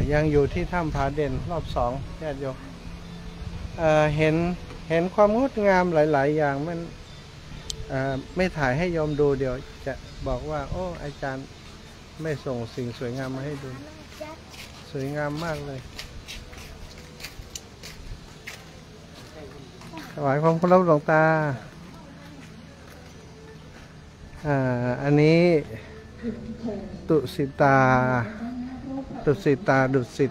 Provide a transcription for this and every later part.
ยังอยู่ที่ถ้ำผาเด่นรอบสองญาติโยมเห็นความงดงามหลายๆอย่างมันไม่ถ่ายให้โยมดูเดี๋ยวจะบอกว่าโอ้อาจารย์ไม่ส่งสิ่งสวยงามมาให้ดูสวยงามมากเลยถวายความเคารพหลวงตาอันนี้ดุสิตาดุสิต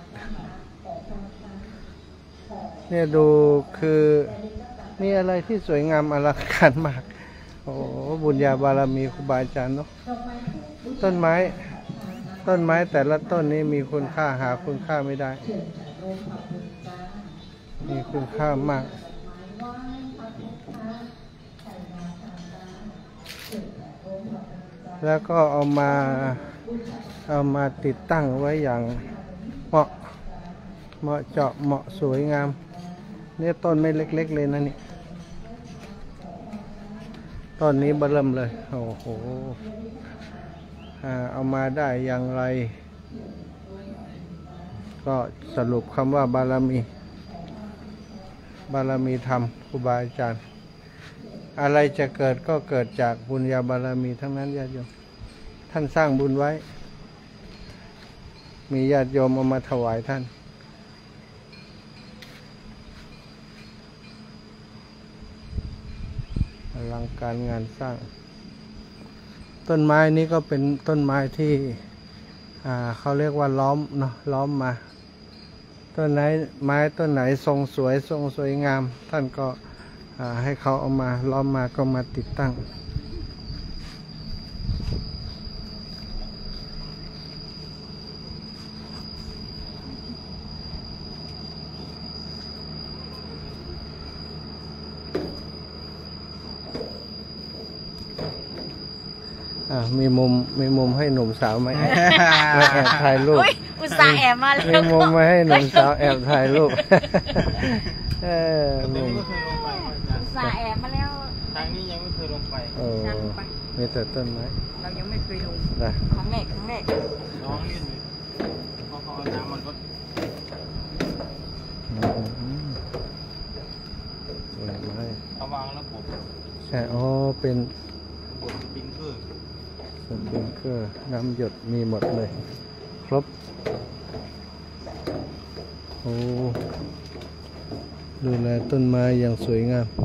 เนี่ยดูคือนี่อะไรที่สวยงามอลังการมากโอ้บุญญาบารมีครูบาอาจารย์เนาะต้นไม้แต่ละต้นนี้มีคุณค่าหาคุณค่าไม่ได้มีคุณค่ามากแล้วก็เอามาติดตั้งไว้อย่างเหมาะเจาะเหมาะสวยงามเนี่ยต้นไม่เล็กๆเลยนะนี่ต้นนี้เบิ่มเลยโอ้โหเอามาได้อย่างไรก็สรุปคำว่าบารมีธรรมครูบาอาจารย์อะไรจะเกิดก็เกิดจากบุญญาบารมีทั้งนั้นญาติโยมท่านสร้างบุญไว้มีญาติโยมเอามาถวายท่านอลังการงานสร้างต้นไม้นี้ก็เป็นต้นไม้ที่เขาเรียกว่าล้อมเนาะล้อมมาต้นไหนทรงสวยงามท่านก็ให้เขาเอามาล้อมมาก็มาติดตั้งมีมุมให้หนุ่มสาวไหมมาแอบถ่ายรูปอุตส่าห์แอบมาแล้วมีมุมมาให้หนุ่มสาวแอบถ่ายรูปอุตส่าห์แอบมาแล้วทางนี้ยังไม่เคยลงไปมีแต่ต้นไม้เรายังไม่เคยลงครั้งแรกน้องนี่เพราะเขาเอาน้ำมันก็เอาวางแล้วผมใช่เป็นสปริงเกอร์น้ำหยดมีหมดเลยครบโอ้ดูแลต้นไม้อย่างสวยงาม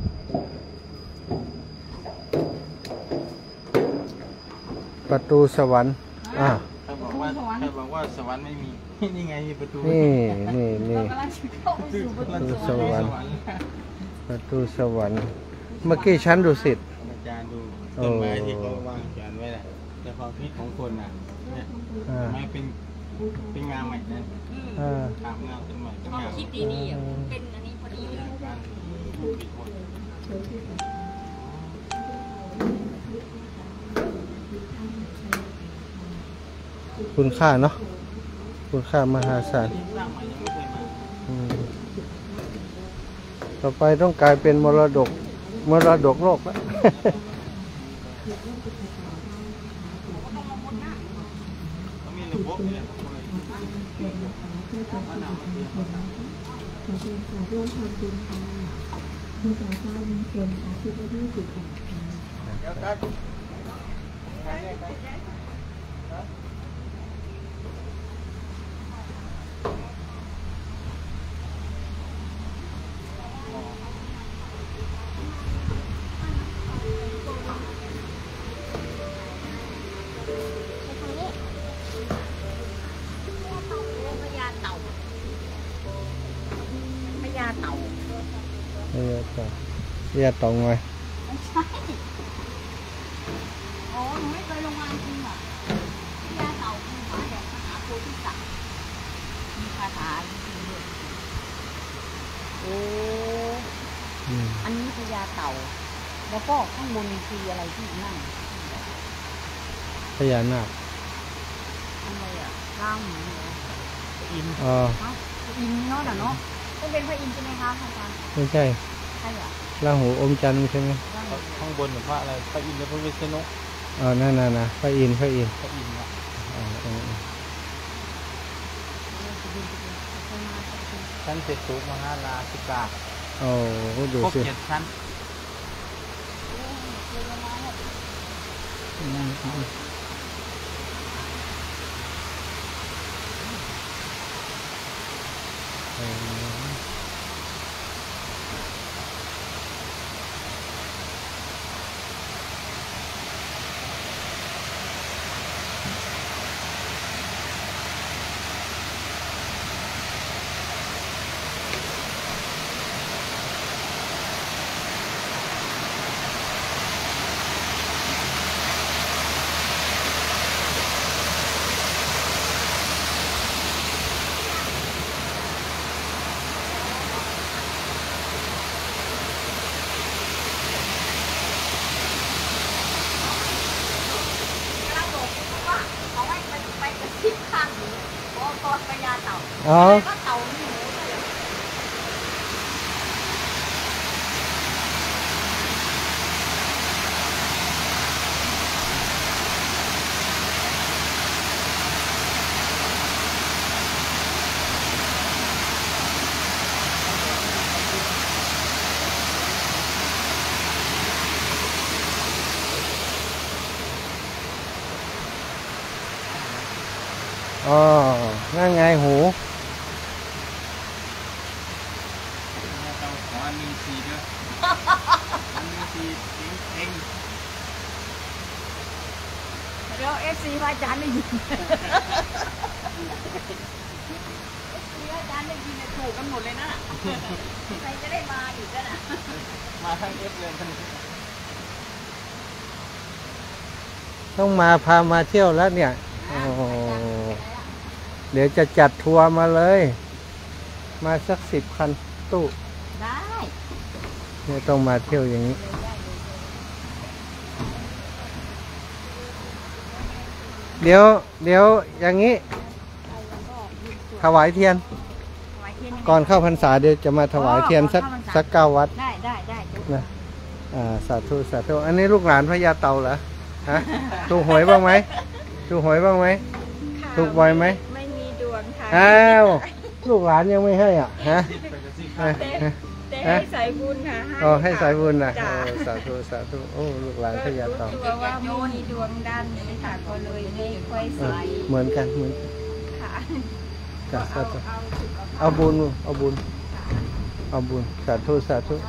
ประตูสวรรค์ถ้าบอกว่าสวรรค์ไม่มีนี่ไงมีประตูนี่ประตูสวรรค์เมื่อกี้ชั้นดุสิตอาจารย์ดูต้นไม้ที่เขาวางจานไว้แหละแต่ความคิดของคนน่ะเนี่ยไม้เป็นงามใหม่นะงามต้นไม้ความคิดดีๆเป็นอันนี้พอดีเลยคุณค่าเนาะคุณค่ามหาศาลต่อไปต้องกลายเป็นมรดกโลกแล้วเรียกตรงไงไม่ใช่โอ้หนูไม่เคยลงมาจริงอ่ะพญาเต่าคือหมาแบบมหาโพธิสัตว์มีคาถาจริงๆด้วยโอ้อันนี้พญาเต่าแล้วก็ข้างบนคืออะไรที่นั่งพญานาคอะไรอ่ะร่างหมูอินอินเนาะเนาะต้องเป็นพระอินทร์ใช่ไหมคะอาจารย์ไม่ใช่ราหูอมจันทร์ใช่ไหมข้างบนหรือพระอะไรพระอินทร์และพระวิษณุนั่นพระอินทร์นะชั้นเจ็ดสูงมหาลาธิกาโอ้ดูครบสิ 7 ชั้นอ๋อก็เต่าหนูเลยอ๋อนั่นไงหูต้องขอมีซีด้วยมีซีเองเดี๋ยวFC พระอาจารย์ได้ยิน FC พระอาจารย์ได้ยินเนี่ยถูกกันหมดเลยนะใครจะได้มาอีกแล้วนะมาทั้งเอฟเลยทั้งต้องมาพามาเที่ยวแล้วเนี่ยโอ้โหเดี๋ยวจะจัดทัวร์มาเลย มาสัก10 คันตู้ได้เนี่ยต้องมาเที่ยวอย่างนี้ เดี๋ยวอย่างนี้ ถวายเทียน ก่อนเข้าพรรษาเดี๋ยวจะมาถวายเทียนสัก9 วัดได้นะสาธุสาธุอันนี้ลูกหลานพญาเต่าเหรอฮะถูกหวยบ้างไหมถูกหวยบ้างไหมถูกบ่อยไหมไม่มีดวงค่ะอ้าวลูกหลานยังไม่ให้อ่ะฮะแต่ให้สายบุญค่ะอ๋อให้สายบุญนะจ้ะโอ้สาธุสาธุโอ้ลูกหลานพญาเต่าตัวว่ามีดวงด้านนี้ค่ะก็เลยไม่ค่อยใส่เหมือนกันค่ะจ้ะสาธุเอาบุญเอาบุญสาธุสาธุ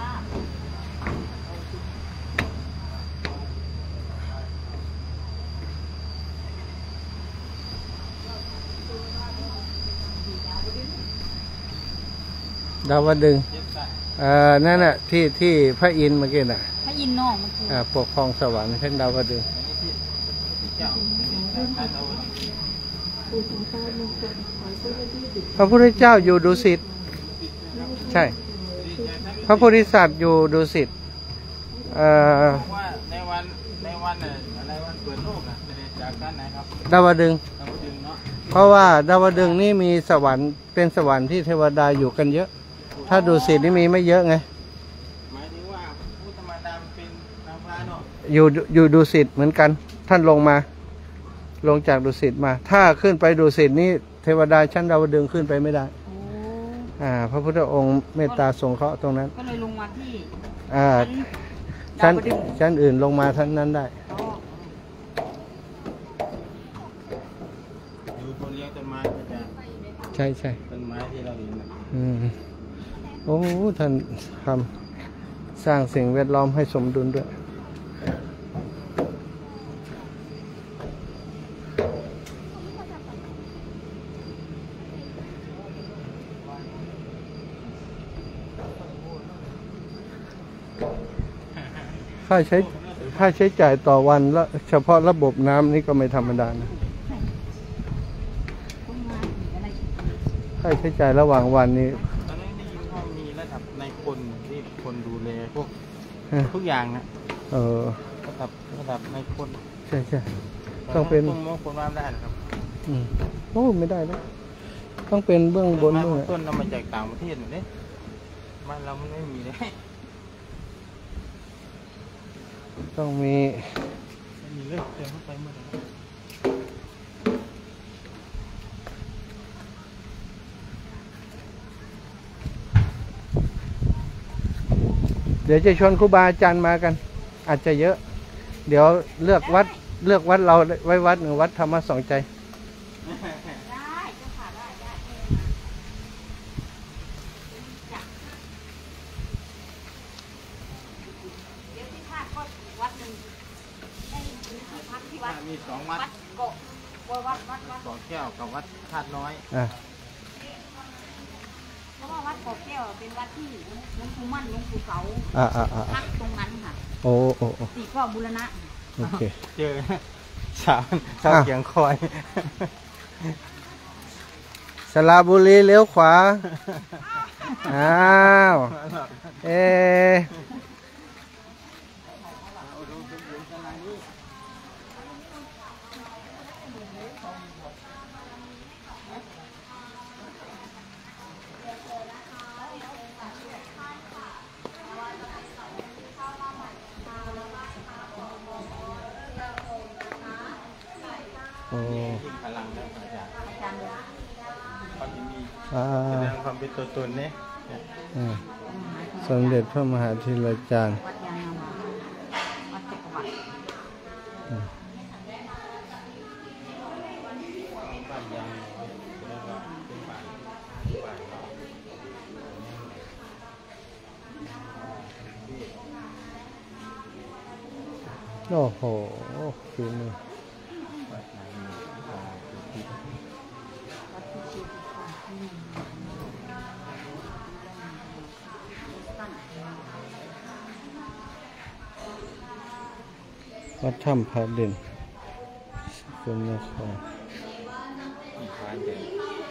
ดาวดึงส์นั่นน่ะที่พระอินทร์เมื่อกี้น่ะพระอินทร์น้องเมื่อกี้ปกครองสวรรค์ท่านดาวดึงส์พระพุทธเจ้าอยู่ดุสิตใช่ พระโพธิสัตว์อยู่ดุสิตว่าในวันอะไรวันเปิดโลกจากด้านไหนครับดาวดึงส์ดาวดึงส์เนาะเพราะว่าดาวดึงส์นี่มีสวรรค์เป็นสวรรค์ที่เทวดาอยู่กันเยอะ ถ้าดุสิตนี่มีไม่เยอะไงหมายถึงว่าผู้ธรรมดาเป็นนางฟ้าเนาะอยู่ดุสิตเหมือนกัน ท่านลงจากดุสิตมา ถ้าขึ้นไปดุสิตนี่เทวดาชั้นดาวดึงส์ขึ้นไปไม่ได้ พระพุทธองค์เมตตาสงเคราะห์ตรงนั้นก็เลยลงมาที่ชั้นอื่นลงมาท่านนั้นได้อยู่คนเลี้ยงต้นไม้ก็จะใช่ต้นไม้ที่เราเห็นนะโอ้ท่านทำสร้างสิ่งแวดล้อมให้สมดุลด้วยค่าใช้จ่ายต่อวันแล้วเฉพาะระบบน้ำนี่ก็ไม่ธรรมดานะค่าใช้จ่ายระหว่างวันนี้ตอนนี้ได้ยินว่ามีระดับในคนที่คนดูแลพวกทุกอย่างนะระดับในคนใช่ต้องเป็นมองคนว่าไม่ได้นะครับโอ้ไม่ได้แล้วต้องเป็นเบื้องบนด้วยต้นเรามาจากต่างประเทศเนี่ยบ้านเรามันไม่มีเลยต้องมีไม่มีเลยเดินเข้าไปเมื่อไหร่เดี๋ยวจะชวนครูบาอาจารย์มากัน อาจจะเยอะ เดี๋ยวเลือกวัดเราไว้วัดหนึ่งวัดธรรมะสองใจได้เจ้าค่ะได้จ้ะเดี๋ยวที่พลาดก็วัดหนึ่งได้ที่พักที่วัดมีสองวัดวัดโกะวัดสองแก้วกับวัดธาตุน้อยเพราะว่าวัดโกะแก้วเป็นวัดที่หลวงปู่มั่นหลวงปู่เสาพักตรงนั้นค่ะโอ้สี่ข้อบูรณะโอเคเจอสาวเขียงคอยสระบุรีเลี้ยวขวา อ้าวเอโอ้พลังแล้วอาจารย์อาจารย์ความที่มีอ่าแสดงความเป็นตัวตนเนี่ยสมเด็จพระมหาธีรจารย์วัดยางนามาวัดจักรวรรดิบ้านยังเรียกว่าเป็นป่าเนาะโอ้โหฝีมือ วัดถ้ำพระเด่นสกลนครอีกวันเดียว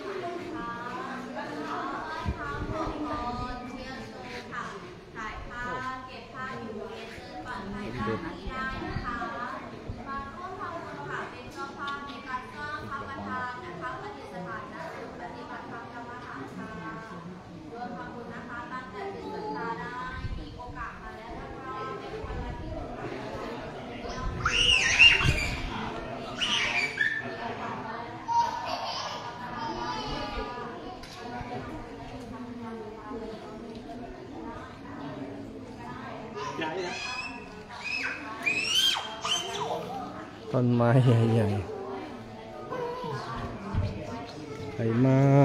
ต้นไม้ใหญ่ๆใหญ่มาก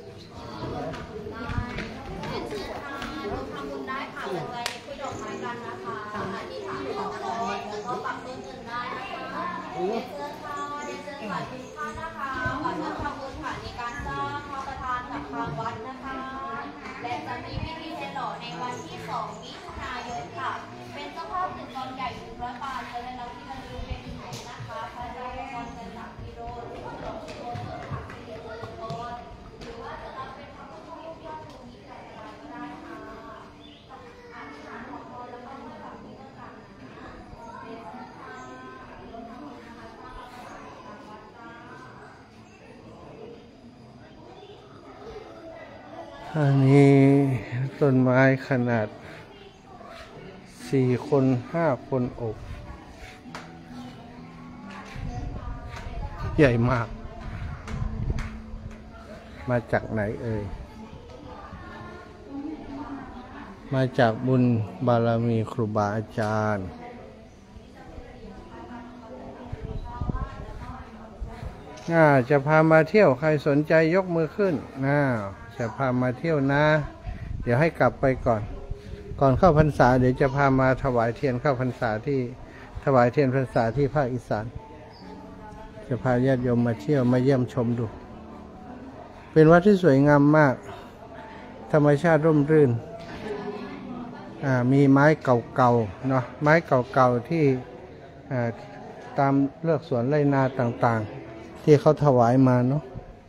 และจะมีพิธีเทหล่อในวันที่ 2 มิถุนายนค่ะ เป็นเจ้าภาพถึงตอนใหญ่100 บาทจะได้รับที่ระลึกเป็นไทยนะคะพระเจ้าพรเจริญศักดิ์กิโลหรือว่าดอกกิโลเสริมผักที่เจริญพรหรือว่าจะรับเป็นพระพุทธรูปยอดภูมิใจอะไรก็ได้ค่ะอธิษฐานขอพรแล้วก็มีแบบนี้ก็กันนะเป็นค่ะรวมทั้งหมดนะคะสร้างพระประธานตามวัดจ้าอันนี้ต้นไม้ขนาด4 คน 5 คนอบใหญ่มาก มาจากไหนเอ่ย มาจากบุญบารมีครูบาอาจารย์ จะพามาเที่ยวใครสนใจยกมือขึ้นจะพามาเที่ยวนะ เดี๋ยวให้กลับไปก่อนเข้าพรรษาเดี๋ยวจะพามาถวายเทียนเข้าพรรษาที่ถวายเทียนพรรษาที่ภาคอีสาน จะพาญาติโยมมาเที่ยวมาเยี่ยมชมดู เป็นวัดที่สวยงามมาก ธรรมชาติร่มรื่น มีไม้เก่าๆเนาะไม้เก่าๆที่ตามเลือกสวนไรนาต่างๆที่เขาถวายมาเนาะ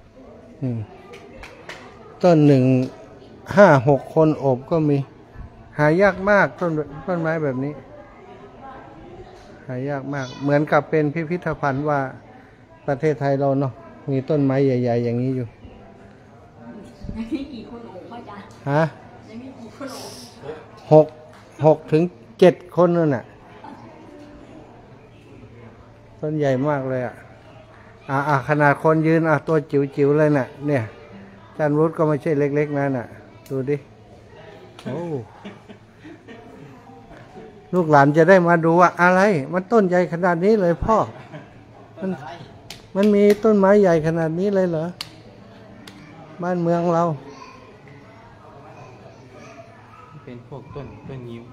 ต้นหนึ่ง 5-6 คนโอบก็มีหายากมากต้นไม้แบบนี้หายากมากเหมือนกับเป็นพิพิธภัณฑ์ว่าประเทศไทยเราเนาะมีต้นไม้ใหญ่ๆอย่างนี้อยู่ยังมีกี่คนโอบพ่อจ๊ะฮะยังมีกี่คนโอบ 6 ถึง 7 คนนั่นน่ะต้นใหญ่มากเลยขนาดคนยืนตัวจิ๋วๆเลยน่ะเนี่ยจันวุฒิก็ไม่ใช่เล็กๆนั่นน่ะดูดิโอ้ลูกหลานจะได้มาดูว่าอะไร มันต้นใหญ่ขนาดนี้เลยพ่อ มันมีต้นไม้ใหญ่ขนาดนี้เลยเหรอ บ้านเมืองเราเป็นพวกต้นยิ้ม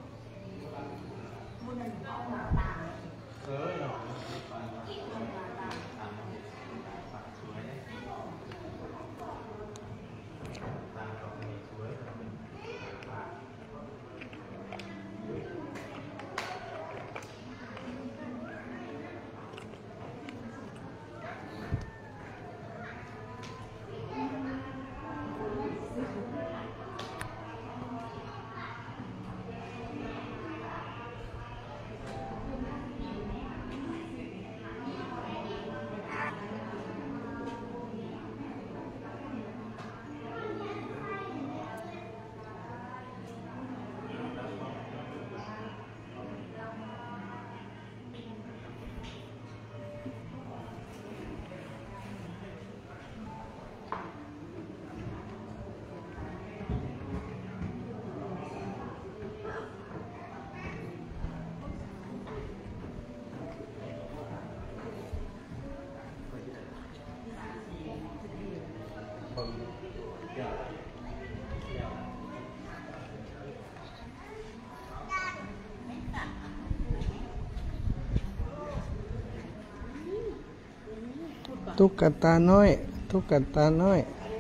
ตุ๊กตาน้อย ตุ๊กตาน้อย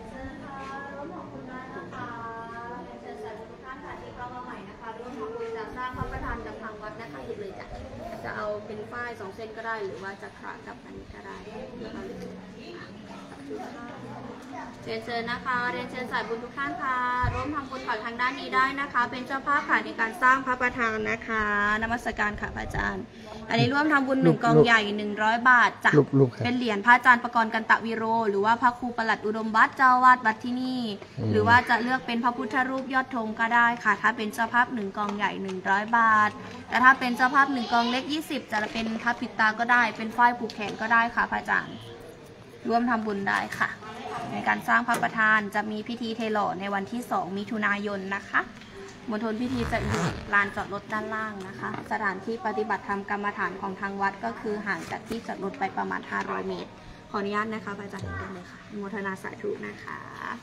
จะเอาเป็นฝ้าย2 เส้นก็ได้หรือว่าจะขะกับอันนี้ก็ได้เรียนเชิญนะคะเรียนเชิญสายบุญทุกท่านค่ะร่วมทำบุญผ่านทางด้านนี้ได้นะคะ เป็นเจ้าภาพค่ะในการสร้างพระประธานนะคะนมัสการค่ะพระอาจารย์ อันนี้ร่วมทำบุญ1 กองใหญ่100 บาทจ้ะเป็นเหรียญพระอาจารย์ประกรณ์กันตะวิโรหรือว่าพระครูประหลัดอุดมวัดเจ้าวาดวัดที่นี่หรือว่าจะเลือกเป็นพระพุทธรูปยอดธงก็ได้ค่ะถ้าเป็นเจ้าภาพ1 กองใหญ่100 บาทแต่ถ้าเป็นเจ้าภาพ1 กองเล็ก20จะเป็นพระปิดตาก็ได้เป็นฝ้ายผูกแขนก็ได้ค่ะพระอาจารย์ร่วมทำบุญได้ค่ะในการสร้างพระประธานจะมีพิธีเทหล่อในวันที่2 มิถุนายนนะคะมณฑลพิธีจะอยู่ลานจอดรถด้านล่างนะคะสถานที่ปฏิบัติธรรมกรรมฐานของทางวัดก็คือห่างจากที่จอดรถไปประมาณ500 เมตรขออนุญาตนะคะพระอาจารย์ได้เลยค่ะอนุโมทนาสาธุนะคะ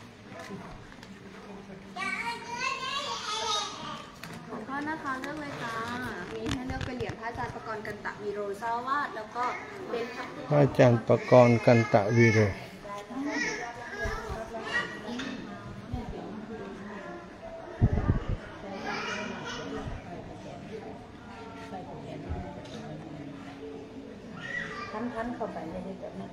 ของพ่อนะคะเลือกเลยจ้ามีให้เลือกเป็นเหรียญพระอาจารย์ประกรณ์กันตะวีโรเจ้าวาดแล้วก็เป็นพระอาจารย์ประกรณ์กันตะวีโรพันเข้าไปเลยแบบนี้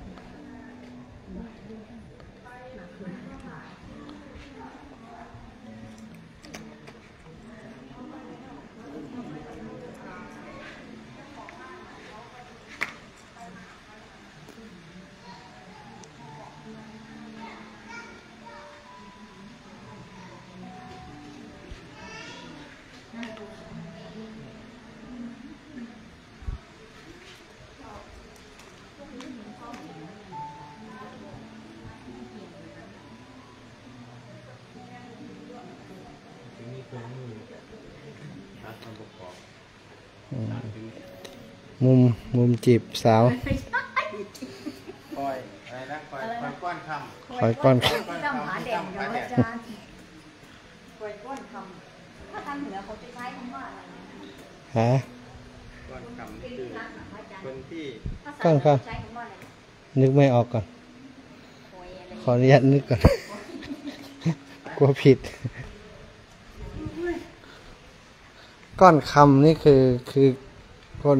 มุมจีบสาวคอยอะไรนะคอยก้อนคำคอยก้อนที่ต้องหาแดงกับอาจารย์คอยก้อนคำถ้าทางเหนือเขาจะใช้คำว่าอะไรฮะก้อนคำนี่คือคนที่ก้อนคำนึกไม่ออกก่อนขออนุญาตนึกก่อนกลัวผิดก้อนคำนี่คือคน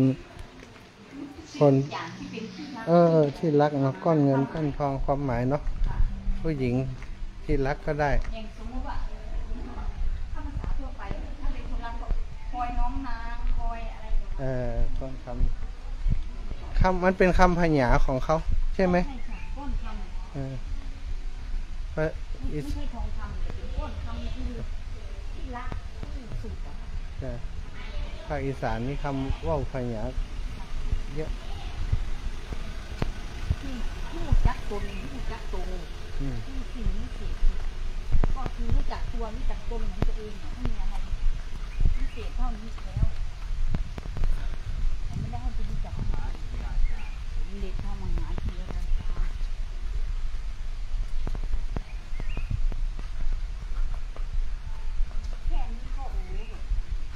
ที่รักเนาะก้อนเงินก้อนทองความหมายเนาะผู้หญิงที่รักก็ได้อย่างสมมติว่าถ้าภาษาทั่วไปถ้าเป็นคนรักก็คอยน้องนางคอยอะไรก้อนคำมันเป็นคำพหยาของเขาใช่ไหมใช่ค่ะก้อนคำไม่ใช่ทองคำแต่เป็นก้อนคำคือที่รักที่สุดภาคอีสานนี่คำว่าวพหยาเยอะที่รู้จักตนที่รู้จักตัวที่สิ่งนี้เศษก็คือรู้จักตัวรู้จักตนของตัวเองไม่มีอะไรพิเศษเท่านี้แล้ว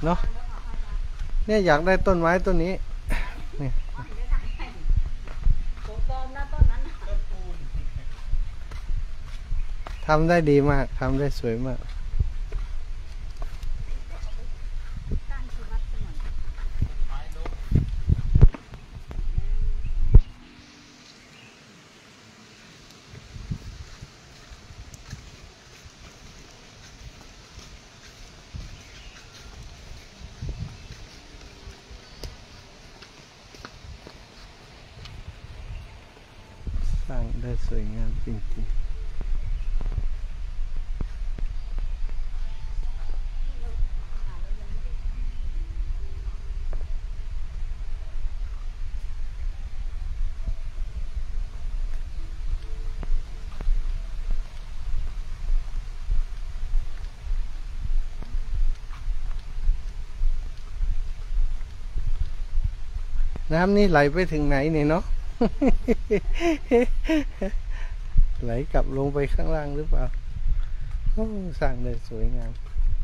เนาะเนี่ยอยากได้ต้นไม้ต้นนี้เนี่ยผมปลอมนะต้นนั้นน่ะทำได้ดีมากทำได้สวยมากตั้งชื่อวัดซะหน่อยไม้ลุกสร้างได้สวยงามจริงๆน้ำนี่ไหลไปถึงไหนเนี่ยเนาะ ไหลกลับลงไปข้างล่างหรือเปล่าโอ้สร้างได้สวยงาม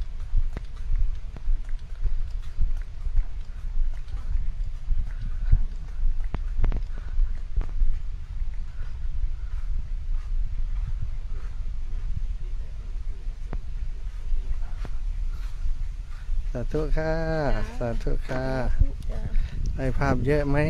สาธุค่ะสาธุค่ะได้ภาพเยอะไหม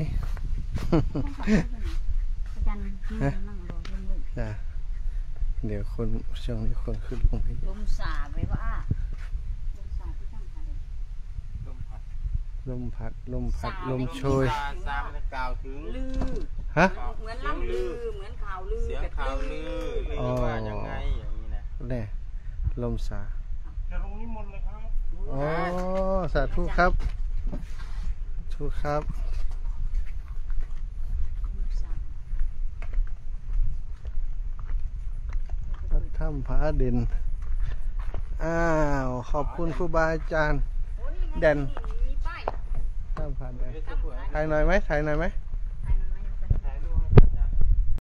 อาจารย์นั่งรอลมจ้ะเดี๋ยวคนช่วงนี้คนขึ้นลงไปลมสาไว้ว่าลมสาที่ตั้งค่ะเลยลมพัดลมพัดลมพัดลมโชยซามันกล่าวถึงลือฮะเหมือนล่ำลือเหมือนข่าวลือเสียงแบบข่าวลือหรือว่ายังไงอย่างนี้นะแน่ลมสาจะลงนิมนต์เลยครับอ๋อสาธุครับทุกครับลมสาวัดถ้ำผาเด่นอ้าวขอบคุณครูบาอาจารย์โอ้นี่ไงเด่นมีป้ายถ้ำผาเด่นถ่ายหน่อยไหมถ่ายหน่อยไหมไ